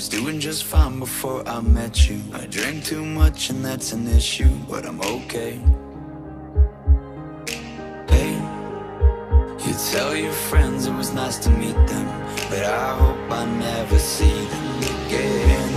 was doing just fine before I met you. I drink too much and that's an issue, but I'm okay. Hey, you tell your friends it was nice to meet them, but I hope I never see them again.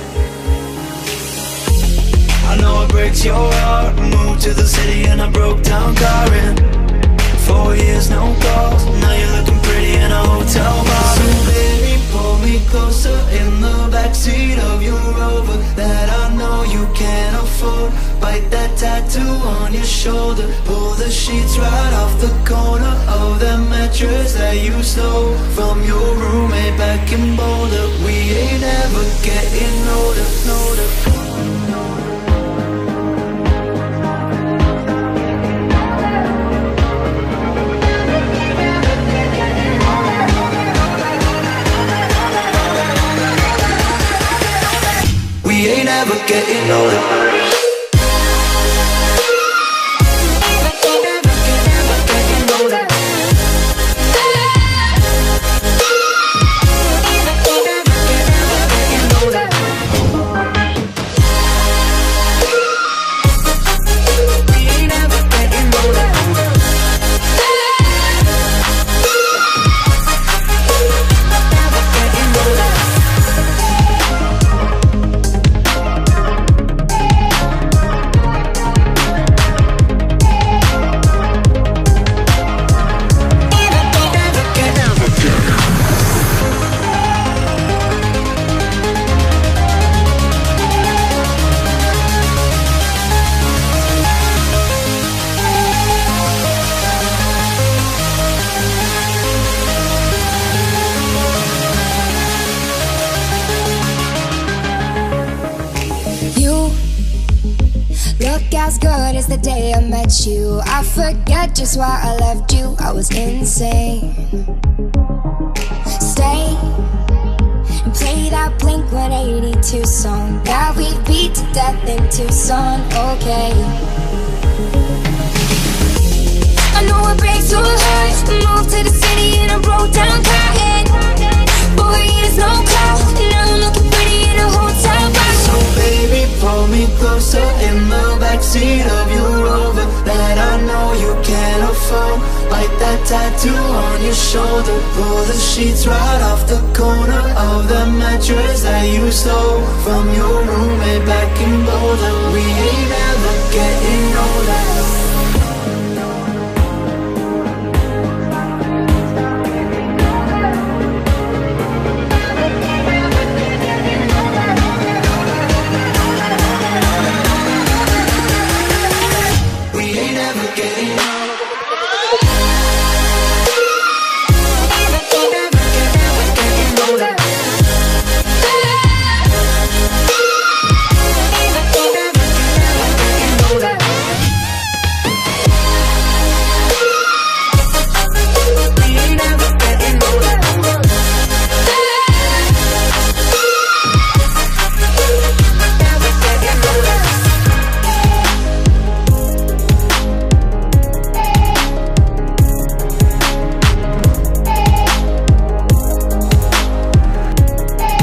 I know it breaks your heart. Moved to the city and I broke down crying. 4 years, no calls. Now you're looking pretty in a hotel bar. So baby, pull me closer in the backseat of your Rover that I know you can't afford. Bite that tattoo on your shoulder. Pull the sheets right off the corner of that mattress that you stole from your roommate back in Boulder. We ain't ever getting older, older. We ain't ever getting older. Look as good as the day I met you. I forget just why I left you. I was insane. Stay and play that Blink-182 song that we beat to death in Tucson. Okay, I know it breaks your heart. Moved to the city and I broke down crying. 4 years, no clout. Now I'm looking pretty in a hotel bar. So baby, pull me closer in the backseat of your Rover that I know you can't afford. Bite that tattoo on your shoulder. Pull the sheets right off the corner of the mattress that you stole from your roommate back in Boulder. We ain't ever getting older.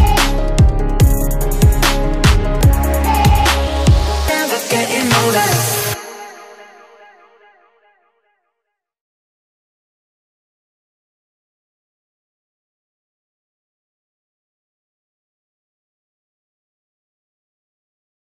Getting older.